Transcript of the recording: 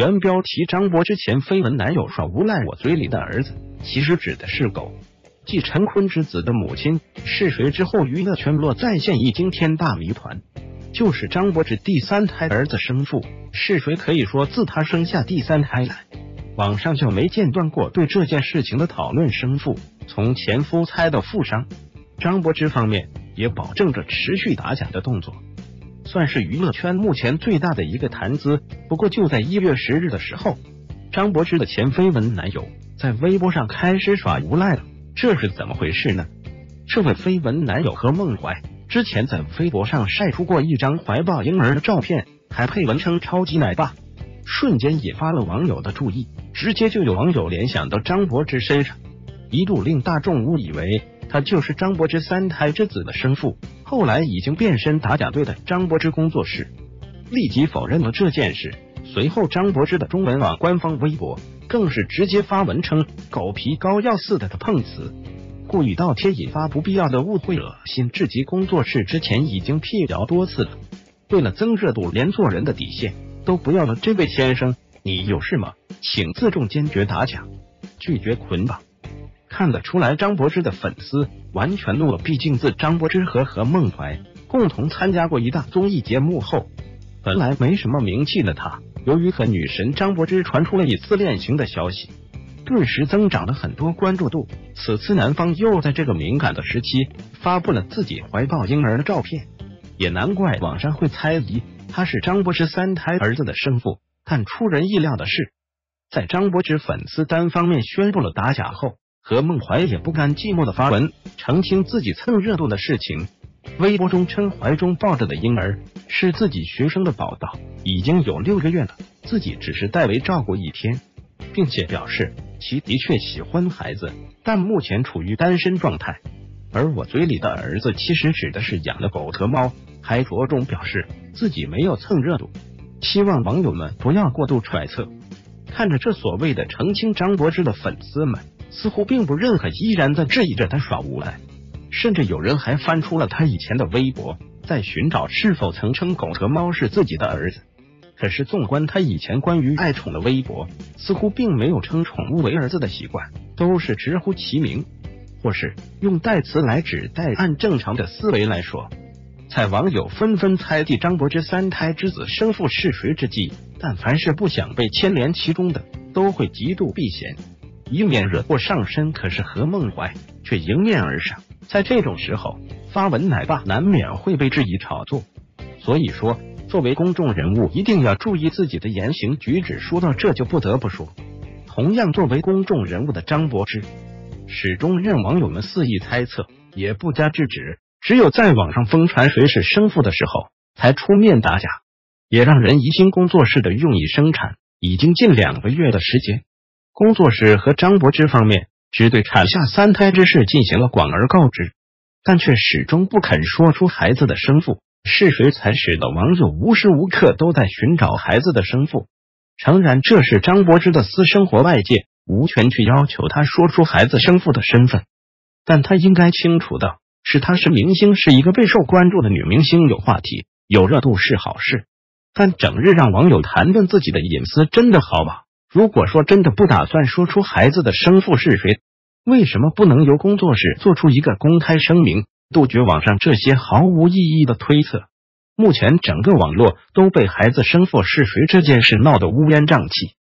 原标题：张柏芝前绯闻男友耍无赖，我嘴里的儿子其实指的是狗。继陈坤之子的母亲是谁之后，娱乐圈落再现一惊天大谜团，就是张柏芝第三胎儿子生父是谁。可以说，自他生下第三胎来，网上就没间断过对这件事情的讨论。生父从前夫猜到负伤，张柏芝方面也保证着持续打假的动作，算是娱乐圈目前最大的一个谈资。不过就在1月10日的时候，张柏芝的前绯闻男友在微博上开始耍无赖了。这是怎么回事呢？这位绯闻男友何梦怀之前在微博上晒出过一张怀抱婴儿的照片，还配文称超级奶爸，瞬间引发了网友的注意，直接就有网友联想到张柏芝身上，一度令大众误以为他就是张柏芝三胎之子的生父。后来已经变身打假队的张柏芝工作室立即否认了这件事。随后张柏芝的中文网官方微博更是直接发文称狗皮膏药似的碰瓷，故意倒贴，引发不必要的误会，恶心至极。工作室之前已经辟谣多次了，为了增热度，连做人的底线都不要了。这位先生，你有事吗？请自重，坚决打假，拒绝捆绑。看得出来，张柏芝的粉丝完全怒了。毕竟自张柏芝和何梦怀共同参加过一大综艺节目后，本来没什么名气的他，由于和女神张柏芝传出了一次恋情的消息，顿时增长了很多关注度。此次男方又在这个敏感的时期发布了自己怀抱婴儿的照片，也难怪网上会猜疑他是张柏芝三胎儿子的生父。但出人意料的是，在张柏芝粉丝单方面宣布了打假后，何梦怀也不甘寂寞的发文澄清自己蹭热度的事情。微博中称怀中抱着的婴儿是自己学生的宝宝，已经有6个月了，自己只是代为照顾1天，并且表示其的确喜欢孩子，但目前处于单身状态。而我嘴里的儿子其实指的是养的狗和猫，还着重表示自己没有蹭热度，希望网友们不要过度揣测。看着这所谓的澄清，张柏芝的粉丝们似乎并不认可，依然在质疑着他耍无赖，甚至有人还翻出了他以前的微博，在寻找是否曾称狗和猫是自己的儿子。可是纵观他以前关于爱宠的微博，似乎并没有称宠物为儿子的习惯，都是直呼其名，或是用代词来指代。按正常的思维来说，在网友纷纷猜忌张柏芝三胎之子生父是谁之际，但凡是不想被牵连其中的，都会极度避嫌，以免惹祸上身。可是何梦怀却迎面而上，在这种时候发文奶爸难免会被质疑炒作。所以说，作为公众人物一定要注意自己的言行举止。说到这就不得不说，同样作为公众人物的张柏芝始终任网友们肆意猜测，也不加制止，只有在网上疯传谁是生父的时候才出面打假，也让人疑心工作室的用意生产已经近2个月的时间。工作室和张柏芝方面只对产下3胎之事进行了广而告之，但却始终不肯说出孩子的生父是谁，才使得网友无时无刻都在寻找孩子的生父。诚然，这是张柏芝的私生活，外界无权去要求他说出孩子生父的身份，但他应该清楚的是，他是明星，是一个备受关注的女明星，有话题有热度是好事，但整日让网友谈论自己的隐私真的好吗？如果说真的不打算说出孩子的生父是谁，为什么不能由工作室做出一个公开声明，杜绝网上这些毫无意义的推测？目前整个网络都被孩子生父是谁这件事闹得乌烟瘴气。